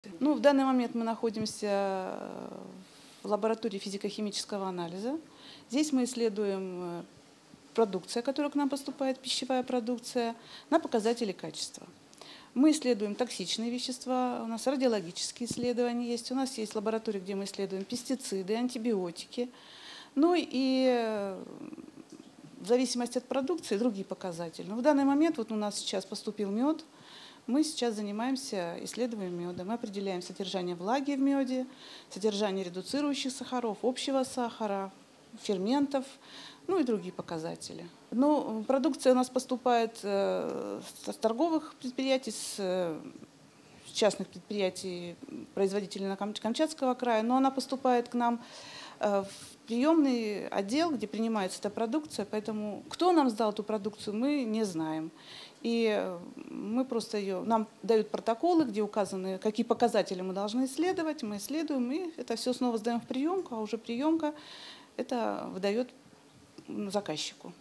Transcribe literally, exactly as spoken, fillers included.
Ну, в данный момент мы находимся в лаборатории физико-химического анализа. Здесь мы исследуем продукцию, которая к нам поступает, пищевая продукция, на показатели качества. Мы исследуем токсичные вещества, у нас радиологические исследования есть, у нас есть лаборатория, где мы исследуем пестициды, антибиотики. Ну и в зависимости от продукции другие показатели. Но в данный момент вот у нас сейчас поступил мед. Мы сейчас занимаемся исследованием меда. Мы определяем содержание влаги в меде, содержание редуцирующих сахаров, общего сахара, ферментов, ну и другие показатели. Ну, продукция у нас поступает с торговых предприятий, с частных предприятий, производителей Камчатского края, но она поступает к нам в приемный отдел, где принимается эта продукция, поэтому кто нам сдал эту продукцию, мы не знаем. И мы просто ее, нам дают протоколы, где указаны, какие показатели мы должны исследовать, мы исследуем, и это все снова сдаем в приемку, а уже приемка это выдает заказчику.